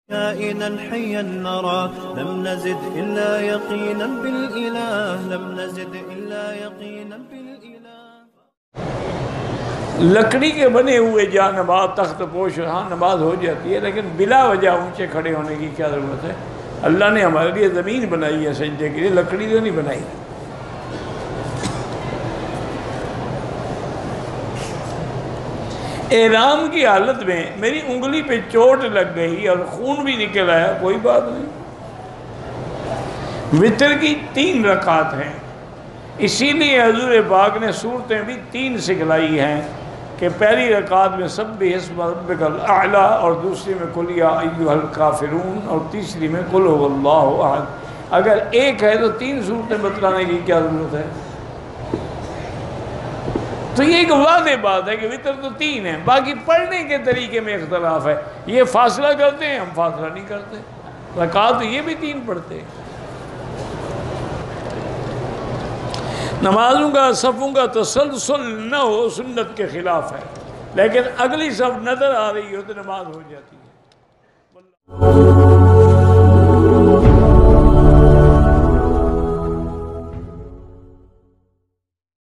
كائنا حيا نرى لم نزد إلا يقينا بالإله لم نزد إلا يقينا بالإله. لکڑی کے بنے ہوئے جا نماز تخت پوش ہاں نماز ہو جاتی ہے، لیکن بلا وجہ اونچے کھڑے ہونے کی کیا ضرورت ہے؟ اللہ نے ہمارے لیے زمین بنائی ہے سجدے کے لیے، لکڑی تو نہیں بنائی. احرام کی حالت میں میری انگلی پہ چوٹ لگ گئی اور خون بھی نکل آیا، کوئی بات نہیں. وتر کی 3 رکعات ہیں، اسی لیے حضور پاک نے صورتیں بھی 3 سکھلائی ہیں کہ پہلی رکعت میں سبح اسم ربک الاعلی، اور دوسری میں قل یا ایھا الکافرون، اور تیسری میں قل ھو اللہ احد. اگر ایک ہے تو 3 صورتیں بتلانے کی کیا ضرورت ہے؟ تو یہ ایک واضح بات ہے کہ وتر تو 3 ہیں، باقی پڑھنے کے طریقے میں اختلاف ہے. یہ فاصلہ کرتے ہیں، ہم فاصلہ نہیں کرتے. رکعت یہ بھی 3 پڑھتے ہیں. نمازوں کا صفوں کا تسلسل نہ ہو سنت کے خلاف ہے، لیکن اگلی صف نظر آ رہی ہو تو نماز ہو جاتی ہے.